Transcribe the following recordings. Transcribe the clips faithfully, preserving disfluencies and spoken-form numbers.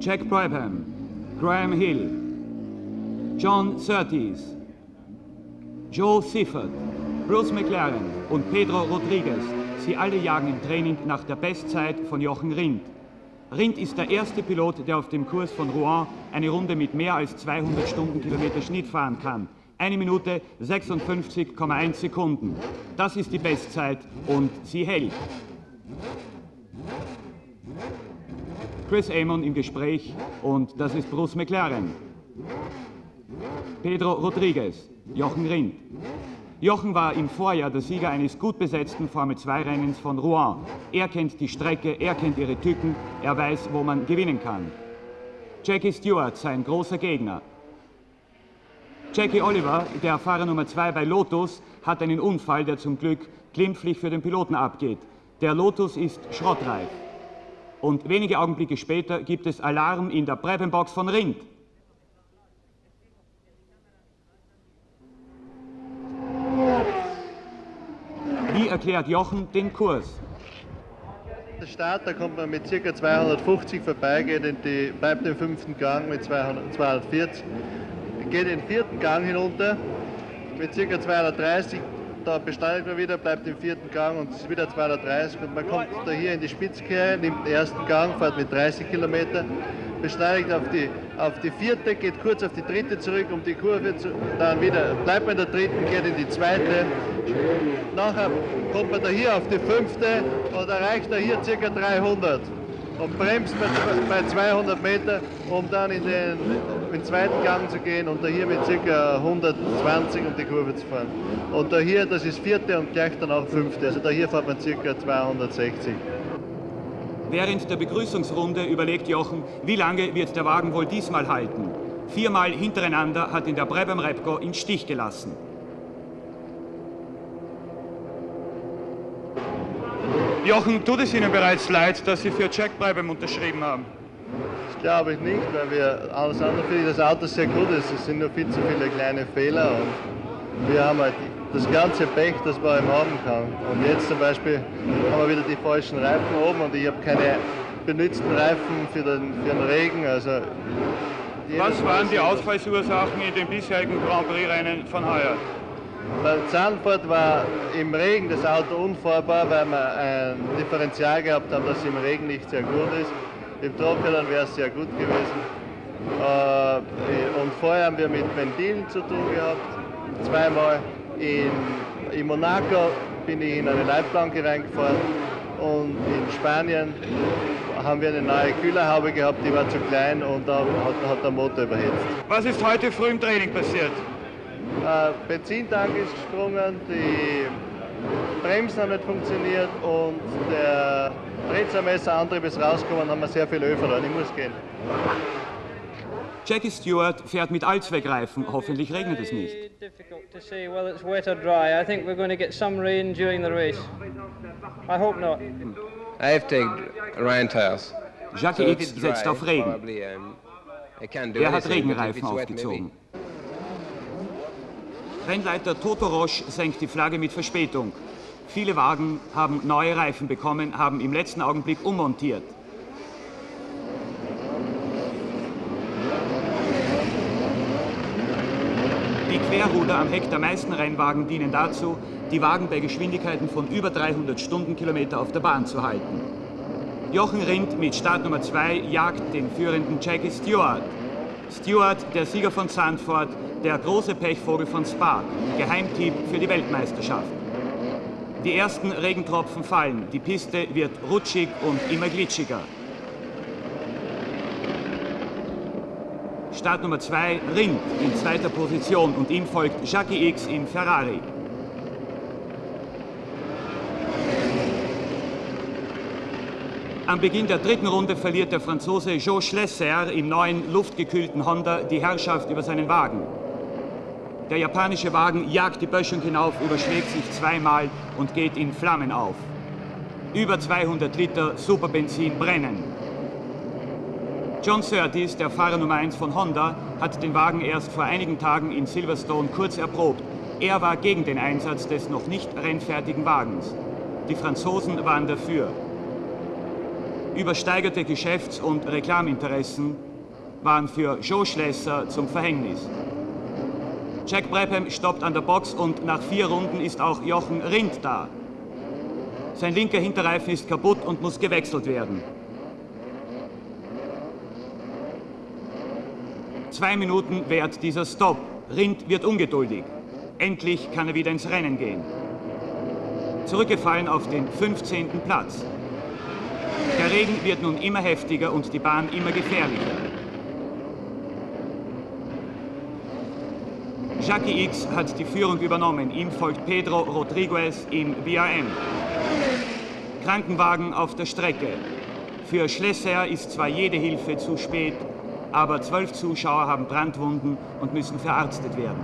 Jack Brabham, Graham Hill, John Surtees, Joe Siffert, Bruce McLaren und Pedro Rodriguez, sie alle jagen im Training nach der Bestzeit von Jochen Rindt. Rindt ist der erste Pilot, der auf dem Kurs von Rouen eine Runde mit mehr als zweihundert Stundenkilometer Schnitt fahren kann. Eine Minute sechsundfünfzig Komma eins Sekunden. Das ist die Bestzeit und sie hält. Chris Amon im Gespräch und das ist Bruce McLaren. Pedro Rodriguez, Jochen Rindt. Jochen war im Vorjahr der Sieger eines gut besetzten Formel zwei Rennens von Rouen. Er kennt die Strecke, er kennt ihre Tücken, er weiß, wo man gewinnen kann. Jackie Stewart, sein großer Gegner. Jackie Oliver, der Fahrer Nummer zwei bei Lotus, hat einen Unfall, der zum Glück glimpflich für den Piloten abgeht. Der Lotus ist schrottreif. Und wenige Augenblicke später gibt es Alarm in der Brabham-Box von Rindt. Wie erklärt Jochen den Kurs? Der Start, da kommt man mit ca. zweihundertfünfzig vorbei, geht in die, bleibt im fünften Gang mit zweihundertvierzig, geht in den vierten Gang hinunter mit ca. zweihundertdreißig, da beschleunigt man wieder, bleibt im vierten Gang und es ist wieder zweihundertdreißig und man kommt da hier in die Spitzkehre, nimmt den ersten Gang, fährt mit dreißig Kilometer, beschleunigt auf die, auf die vierte, geht kurz auf die dritte zurück, um die Kurve zu, dann wieder, bleibt man in der dritten, geht in die zweite. Nachher kommt man da hier auf die fünfte und erreicht da hier ca. dreihundert und bremst bei zweihundert Meter, um dann in den, in den zweiten Gang zu gehen und da hier mit ca. hundertzwanzig um die Kurve zu fahren. Und da hier, das ist vierte und gleich dann auch fünfte, also da hier fährt man ca. zweihundertsechzig. Während der Begrüßungsrunde überlegt Jochen, wie lange wird der Wagen wohl diesmal halten. Viermal hintereinander hat ihn der Brabham Repco in Stich gelassen. Jochen, tut es Ihnen bereits leid, dass Sie für Jack Brabham unterschrieben haben? Das glaube ich nicht, weil wir alles andere finde ich, das Auto sehr gut ist. Es sind nur viel zu viele kleine Fehler und wir haben halt das ganze Pech, das man eben haben kann. Und jetzt zum Beispiel haben wir wieder die falschen Reifen oben und ich habe keine benutzten Reifen für den, für den Regen. Also was waren die Ausfallsursachen in den bisherigen Grand Prix-Rennen von heuer? Bei Zandvoort war im Regen das Auto unfahrbar, weil wir ein Differential gehabt haben, das im Regen nicht sehr gut ist. Im Trockenen wäre es sehr gut gewesen. Und vorher haben wir mit Ventilen zu tun gehabt, zweimal. In, in Monaco bin ich in eine Leitplanke reingefahren und in Spanien haben wir eine neue Kühlerhaube gehabt, die war zu klein und da hat, hat der Motor überhitzt. Was ist heute früh im Training passiert? Äh, Benzintank ist gesprungen, die Bremsen haben nicht funktioniert und der Drehzahlmesserantrieb ist rausgekommen, haben wir sehr viel Öl verloren. Ich muss gehen. Jackie Stewart fährt mit Allzweckreifen. Hoffentlich regnet es nicht. Difficult to say whether it's wet or dry. I think we're going to get some rain during the race. I hope not. I have taken rain tires. Jackie X setzt auf Regen. Er hat Regenreifen aufgezogen. Rennleiter Toto Roche senkt die Flagge mit Verspätung. Viele Wagen haben neue Reifen bekommen, haben im letzten Augenblick ummontiert. Die Querruder am Heck der meisten Rennwagen dienen dazu, die Wagen bei Geschwindigkeiten von über dreihundert Stundenkilometer auf der Bahn zu halten. Jochen Rindt mit Startnummer zwei jagt den führenden Jackie Stewart. Stewart, der Sieger von Zandvoort, der große Pechvogel von Spa, Geheimtipp für die Weltmeisterschaft. Die ersten Regentropfen fallen, die Piste wird rutschig und immer glitschiger. Start Nummer zwei, Rindt in zweiter Position und ihm folgt Jackie X im Ferrari. Am Beginn der dritten Runde verliert der Franzose Joe Schlesser im neuen luftgekühlten Honda die Herrschaft über seinen Wagen. Der japanische Wagen jagt die Böschung hinauf, überschlägt sich zweimal und geht in Flammen auf. Über zweihundert Liter Superbenzin brennen. John Surtees, der Fahrer Nummer eins von Honda, hat den Wagen erst vor einigen Tagen in Silverstone kurz erprobt. Er war gegen den Einsatz des noch nicht rennfertigen Wagens. Die Franzosen waren dafür. Übersteigerte Geschäfts- und Reklaminteressen waren für Joe Schlesser zum Verhängnis. Jack Brabham stoppt an der Box und nach vier Runden ist auch Jochen Rindt da. Sein linker Hinterreifen ist kaputt und muss gewechselt werden. Zwei Minuten währt dieser Stopp. Rindt wird ungeduldig. Endlich kann er wieder ins Rennen gehen. Zurückgefallen auf den fünfzehnten Platz. Der Regen wird nun immer heftiger und die Bahn immer gefährlicher. Jackie Ickx hat die Führung übernommen. Ihm folgt Pedro Rodriguez im B R M. Krankenwagen auf der Strecke. Für Schlesser ist zwar jede Hilfe zu spät, aber zwölf Zuschauer haben Brandwunden und müssen verarztet werden.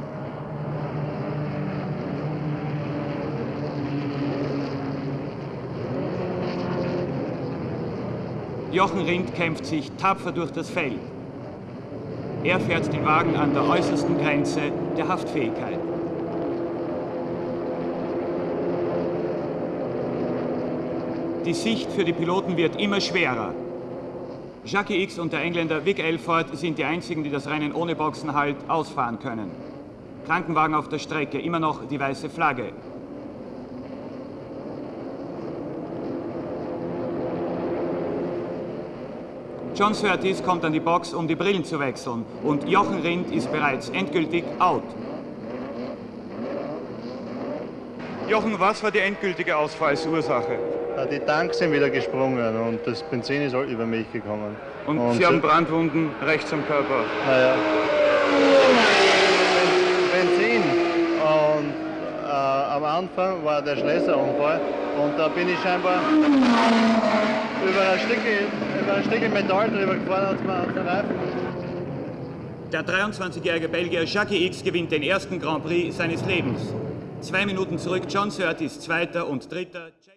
Jochen Rindt kämpft sich tapfer durch das Feld. Er fährt den Wagen an der äußersten Grenze der Haftfähigkeit. Die Sicht für die Piloten wird immer schwerer. Jackie Ickx und der Engländer Vic Elford sind die einzigen, die das Rennen ohne Boxenhalt ausfahren können. Krankenwagen auf der Strecke, immer noch die weiße Flagge. John Surtees kommt an die Box, um die Brillen zu wechseln, und Jochen Rindt ist bereits endgültig out. Jochen, was war die endgültige Ausfallsursache? Die Tanks sind wieder gesprungen und das Benzin ist halt über mich gekommen. Und, und Sie haben Brandwunden rechts am Körper? Naja. Benzin. Und äh, am Anfang war der Schlesser-Unfall und da bin ich scheinbar über ein Stückchen, über ein Stückchen Metall drüber gefahren, als man auf den Reifen. Der dreiundzwanzigjährige Belgier Jackie Ickx gewinnt den ersten Grand Prix seines Lebens. Zwei Minuten zurück John Surtees Zweiter und Dritter.